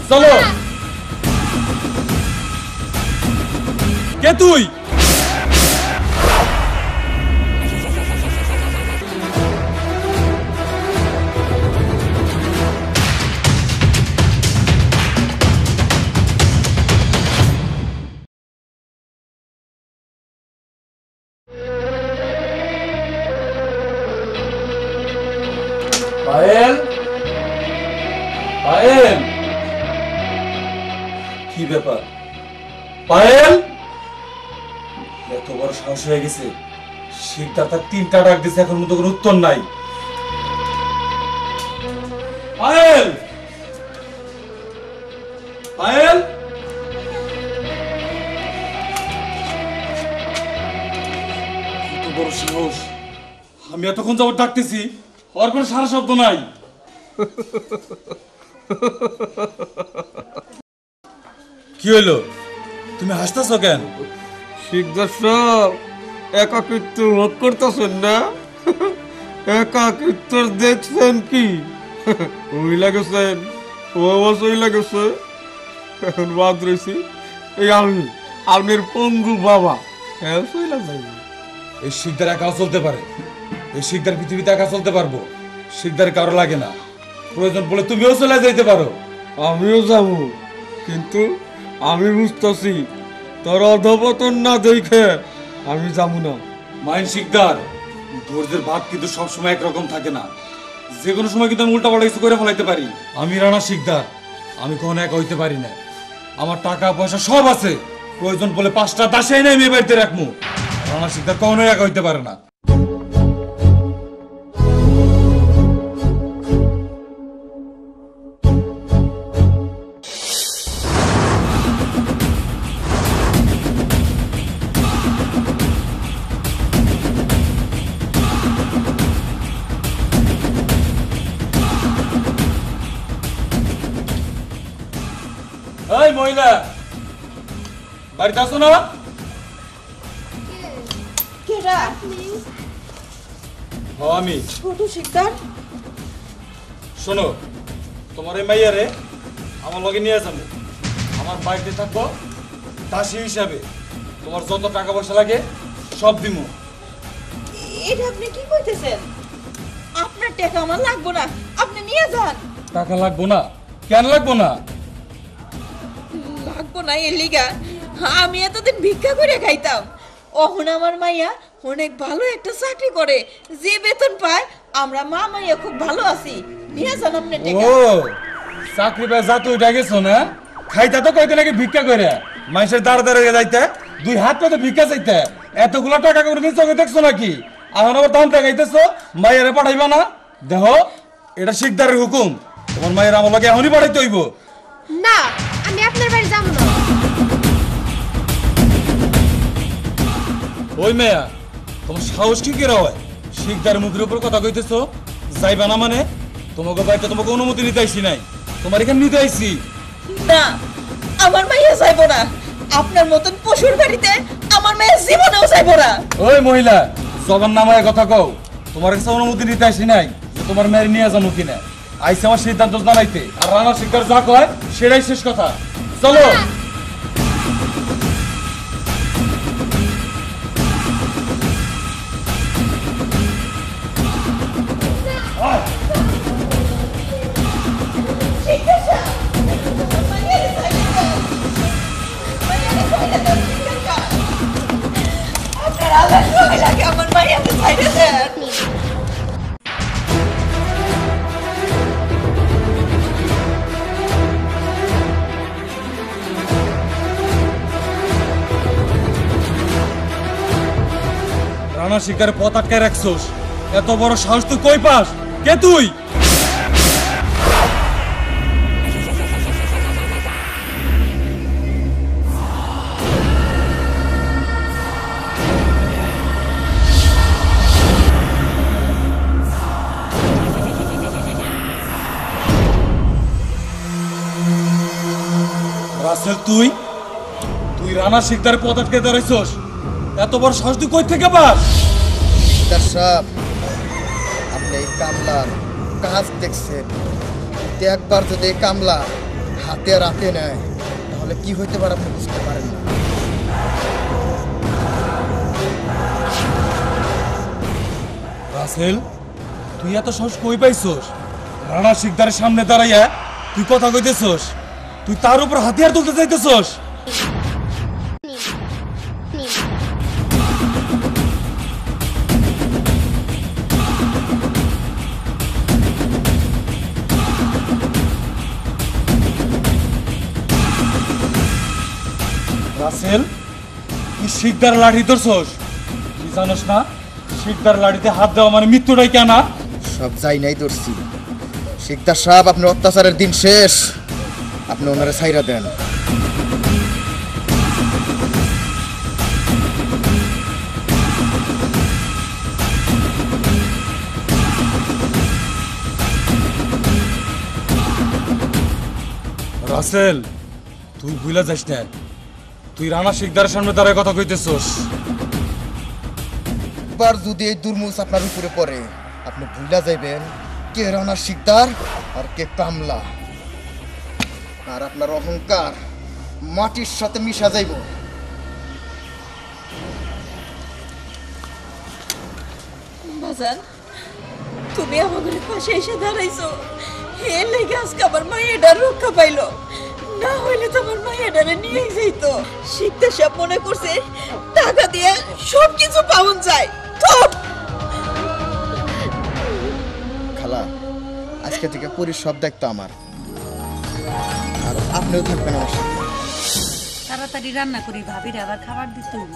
চলো। কে তুই? পায়েল, পায়েল, কি ব্যাপার পায়েল? এত বড় সাহস হয়ে গেছে, শিকদার তার 3টা ডাক দিছে, এখন মতো কোনো উত্তর নাই। পায়েল, পায়েল, কত বড় সাহস! আমি এতক্ষণ যাবত ডাকতেছি, ওর কোনো সারা শব্দ নাই। কি হইলো? তুমি হাসতেছো কেন? শিকদার সাহেব একাকিত্ব ভোগ করতেছেন না? একাকিত্ব দেখছেন কি? ওই লাগেছেন, ও অবশ্যই লাগেছে। এখন বাদ রয়েছি এই আমি, আপনার পঙ্গু বাবা। হ্যাঁ সইলা যাই। এই শিকদার একাও চলতে পারে, এই শিকদার পৃথিবীতে একা চলতে পারবো। শিকদার কারো লাগে না, প্রয়োজন বলে তুমিও চলে যাইতে পারো। আমিও যাবো, কিন্তু আমি বুঝতেছি তোর অধপতন না দেখে আমি যাবো না। মাইন শিকদার, ধৈর্যের ভাত কিন্তু সবসময় একরকম থাকে না। যে কোনো সময় কিন্তু আমি উল্টা পাল্টা কিছু করে ফেলাইতে পারি। আমি রানা শিকদার, আমি কখনো একা হইতে পারি না। আমার টাকা পয়সা সব আছে, প্রয়োজন বলে 5টা দাসে এনে আমি বাড়িতে রাখবো। রানা শিকদার কখনো একা হইতে পারে না। এই মহিলা, বাড়িতে আসো না? কেডা? আমি। ছোট শিকদার, শোনো, তোমার এই মাইয়ারে আমার লগে নিয়ে যাবো। আমার বাড়িতে থাকবো দাসী হিসাবে। তোমার যত টাকা পয়সা লাগে সব দিমু। এটা আপনি কি কইতেছেন? আপনার টাকা আমার লাগবো না, আপনি নিয়ে যান। টাকা লাগবো না? কেন লাগবো না? লাগবো না এর লিগা আমি এতদিন ভিক্ষা করে খাইতাম। অহন আমার মাইয়া অনেক ভালো একটা চাকরি করে, যে বেতন পায় আমরা মা মাইয়া খুব ভালো আছি। নিয়ে যান আপনি টাকা। ও চাকরি পায় যা তুই ডাকেছো না? খাইতা তো কয়দিন আগে ভিক্ষা করে মানুষের দাঁড়া দাঁড়িয়ে যাইতে, 2 হাত পেতে ভিক্ষা চাইতে। এতগুলো টাকা করে দিন চোখে দেখছো নাকি? এখন আবার দাম টাকাইতেছো, মাইয়ারে পাঠাইবা না? দেখো, এটা শিকদারের হুকুম। তোমার মায়ের আমার লগে এখনই পাঠাইতে হইব। না, আমি আপনার বাড়ি যাব না। ওই মেয়া, তোমার সাহস কি করে হয়? শিকদারের মুখের উপর কথা কইতেছো, যাইবা না মানে? তোমাকে বাড়িতে তোমাকে অনুমতি নিতে আইছি নাই, তোমার এখানে নিতে আইছি। না, আমার মাইয়া যাইবো না। আপনার মতন পশুর বাড়িতে আমার মাইয়া জীবনেও যাইবো না। ওই মহিলা, জবান নামায় কথা কও। তোমার কাছে অনুমতি নিতে আইছি নাই যে তোমার মেয়ের নিয়ে যাবো কিনা। আইসি আমার সিদ্ধান্ত জানাইতে, আর রানা শিকদার যা কয় সেটাই শেষ কথা। চলো। আপনার আল্লাহ সবাই লাগে আমার মাইয়াকে ছাইড়ে দেন। রানা শিকারের পথ আটকায় রাখছোস, এত বড় সাহস তুই কই পাস? কে তুই? রাসেল, তুই তুই রানা শিকদারের পথ আটকে দাঁড়াইছোস? এত বড় সাহস তুই কই থেকে পাস? শিকদার সাহেব, আপনি এই কামলার কাজ দেখছেন, কিন্তু একবার যদি এই কামলা হাতে আর হাতে নেয় তাহলে কি হইতে পারে আপনি বুঝতে পারেন না। রাসেল, তুই এত সাহস কই পাইছস? রানা শিকদারের সামনে দাঁড়াইয়া তুই কথা কইতেছস? তুই তার উপর হাতিয়ার তুলতে চাইতেছস? রাসেল, তুই শিকদার লাঠি ধরছস? তুই জানোস না শিকদার লাঠিতে হাত দেওয়া মানে মৃত্যুটাই কেনা? সব যাই নাই ধরছি। শিকদার সাহেব, আপনার অত্যাচারের দিন শেষ। আপনি ওনারে ছাইরা দেন। রাসেল, তুই ভুলে যাস না, তুই রানা শিকদারের সামনে দাঁড়ায় কথা কইতেছস। এবার যদি এই দুর্মুষ আপনার উপরে পড়ে, আপনি ভুলা যাইবেন কে রানা শিকদার আর কে কামলা। আর আপনার অহংকার মাটির সাথে মিশা যাইব। বাজান, তুমি আমাদের পাশে এসে দাঁড়াইছো, এর লেগে আজকে আমার মায়ের রক্ষা পাইলো। না হইলে তো আমার মায়েরারে নিয়ে যাইতো। শিকদার সাহেব মনে করছে টাকা দিয়ে সবকিছু পাওয়া যায়। খালা, আজকে থেকে পুরীর সব দায়িত্ব আমার, আর আপনিও থাকবেন আমার সাথে। তাড়াতাড়ি রান্না করি, ভাবির আবার খাবার দিতে হইব।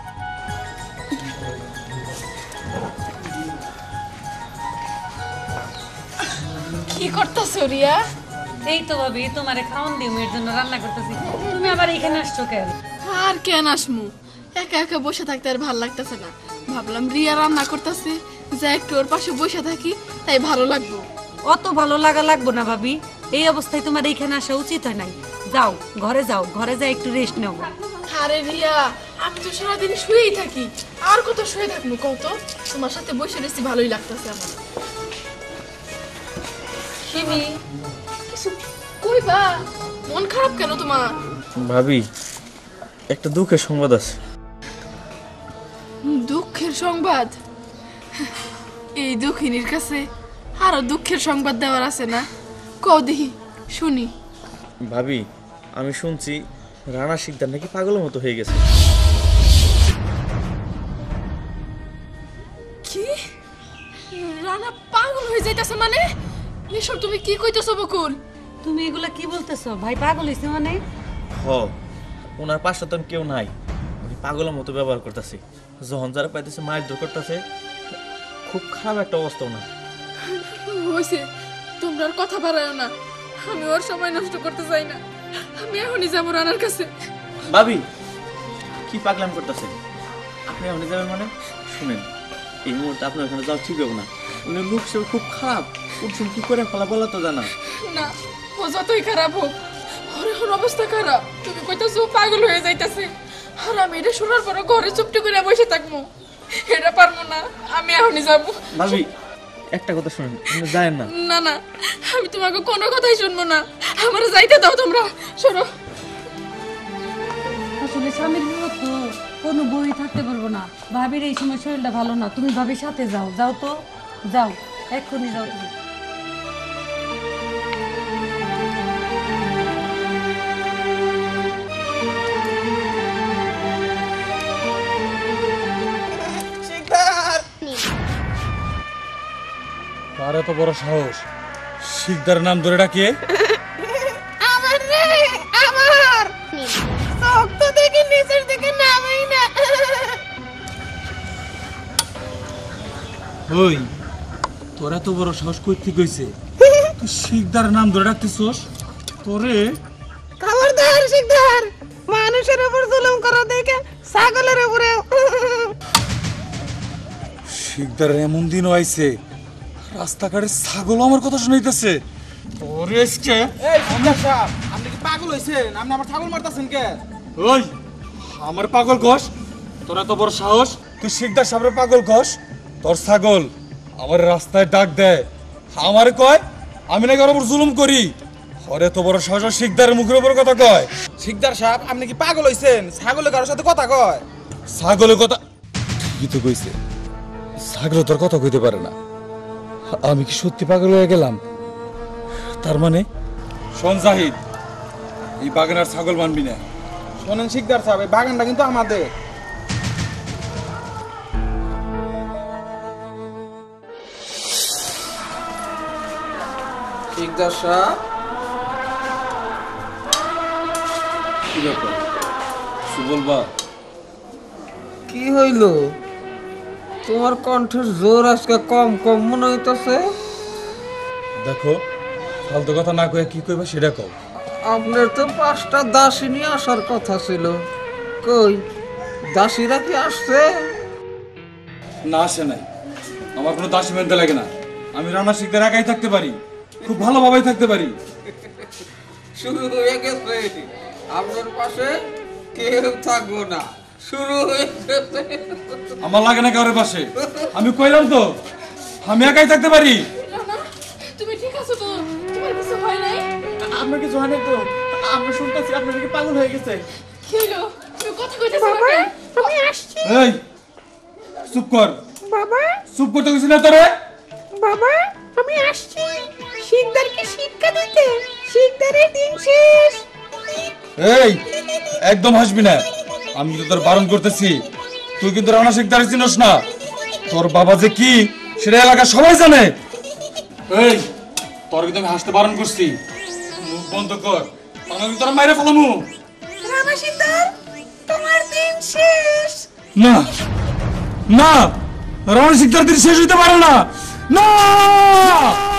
কি করতেছ রিয়া? এই তো ভাবি, তোমারে খাওয়ান দিও, এর জন্য রান্না করতেছি। তুমি আবার এখানে আসছো কেন? আর কেন আসমু, একা একা বসে থাকতে আর ভাল লাগতেছে না। ভাবলাম রিয়া রান্না করতেছে, যে একটু ওর পাশে বসে থাকি, তাই ভালো লাগবো। অত ভালো লাগবো না ভাবি, এই অবস্থায় তোমার এইখানে আসা উচিত হয় নাই। যাও ঘরে, যাও ঘরে, যাই একটু রেস্ট নেও। আরে রিয়া, আমি তো সারাদিন শুয়েই থাকি, আর কত শুয়ে থাকবো কত? তোমার সাথে বসে রয়েছি, ভালোই লাগতেছে আমার। সিমি, কিছু কইবা? মন খারাপ কেন তোমার? ভাবি, একটা দুঃখের সংবাদ আছে। দুঃখের সংবাদ? এই দুঃখিনীর কাছে আরো দুঃখের সংবাদ দেওয়ার আছে না? কও দেখি শুনি। ভাবি, আমি শুনছি রানা শিকদার নাকি পাগলের মতো হয়ে গেছে। কি? রানা পাগল হয়ে যাইতাছে মানে? এসব তুমি কি কইতেছো বকুল? তুমি এগুলা কি বলতেছো? ভাই পাগল হইছে মানে? হ, ওনার পাশে তো কেউ নাই, উনি পাগলের মতো ব্যবহার করতেছে। যখন যারা পাইতেছে মায়ের দূর করতেছে, খুব খারাপ একটা অবস্থা ওনার। হইছে, তোমরা আর কথা বাড়ায়ো না, আমি ওর সময় নষ্ট করতে চাই না। আমি এখনই যাবো রানার কাছে। ভাবি, কি পাগলাম করতেছে? আপনি এখনই যাবেন মানে? শুনেন, এই মুহূর্তে আপনার ওখানে যাওয়া ঠিক হবে না। উনি লোক সে খুব খারাপ, উঠছেন কি করে ফলা বলা তো জানা না। ও যতই খারাপ হোক, ওর এখন অবস্থা খারাপ। তুমি কইতাছো পাগল হয়ে যাইতাছে, আর আমি এটা শোনার পর ঘরে চুপটি করে বসে থাকবো? এটা পারবো না, আমি এখনই যাবো। ভাবি, একটা কথা শুনেন, আপনি যায়েন না। না না, আমি তোমাকে কোনো কথাই শুনবো না, আমার যাইতে দাও তোমরা। শোনো, আসলে স্বামীর বিরোধ তো কোনো বই থাকতে পারবো না। ভাবির এই সময় শরীরটা ভালো না, তুমি ভাবির সাথে যাও। যাও তো, যাও, এক্ষুনি যাও তুমি। কার এত বড় সাহস? শিকদারের নাম ধরে ডাকে? আমার রে, আমার শক্ত থেকে নিচের দিকে নামেই না। ওই, তোর এত বড় সাহস কই থেকে হইছে? তুই শিকদারের নাম ধরে ডাকতেছস? তোরে খবরদার শিকদার, মানুষের উপর জুলুম করা দেখে ছাগলের উপরে। শিকদারের এমন দিন আইছে, রাস্তাঘাটে ছাগল আমার কথা শুনাইতেছে। তোরে আজকে এই সন্ধ্যা সাহেব, আপনি কি পাগল হইছেন? আপনি আমার ছাগল মারতাছেন কে? ওই, আমার পাগল কস? তোর এত বড় সাহস? তুই শিকদার সাহেবের পাগল কস? তোর ছাগল আমার রাস্তায় ডাক দেয়, আমার কয় আমি নাকি ওর উপর জুলুম করি। ওরে তো বড় সহজ শিকদারের মুখের উপর কথা কয়। শিকদার সাহেব আপনি কি পাগল হইছেন? ছাগলে কারোর সাথে কথা কয়? ছাগলের কথা ঠিকই তো কইছে, ছাগল তোর কথা কইতে পারে না। আমি কি সত্যি পাগল হয়ে গেলাম? তার মানে শোন জাহিদ, এই বাগান আর ছাগল মানবি না। শোনেন শিকদার সাহেব, এই বাগানটা কিন্তু আমাদের। শিকদার সাহেব, কি ব্যাপার বলবা? কি হইল? তোমার কণ্ঠের জোর আজকে কম কম মনে হইতেছে। দেখো, ফালতু কথা না কয়ে কি কইবা সেটা কও। আপনার তো 5টা দাসী নিয়ে আসার কথা ছিল, কই দাসীরা কি আসছে? না, আসে নাই। আমার কোনো দাসী মানতে লাগে না। আমি রান্না শিখতে একাই থাকতে পারি, খুব ভালোভাবেই থাকতে পারি। শুরু হয়ে গেছে, আপনার পাশে কেউ থাকবো না। শুরু হয়ে গেছে। আমার লাগে না কারোর পাশে। আমি কইলাম তো আমি একাই থাকতে পারি। রানা, তুমি ঠিক আছো তো? তোমার কিছু হয় নাই? আপনার কিছু হয় নাই তো? আমরা শুনতেছি আপনার কি পাগল হয়ে গেছে। কি হলো? তুমি কথা কইতেছো না কেন? আমি আসছি। এই চুপ কর। বাবা, চুপ করতে কইছি না তোরে? বাবা, আমি আসছি শিকদারকে শিক্ষা দিতে। শিকদারের দিন শেষ। এই একদম হাসবি না। আমি তো তোর বারণ করতেছি। তুই কিন্তু রানা শিকদার চিনস না। তোর বাবা যে কি সেটা এলাকা সবাই জানে। এই তোর কিন্তু আমি হাসতে বারণ করছি। মুখ বন্ধ কর, আমি তোর মাইরে ফেলামু। রানা শিকদার, তোমার দিন শেষ। না না, রানা শিকদার দিন শেষ হইতে পারে না। না।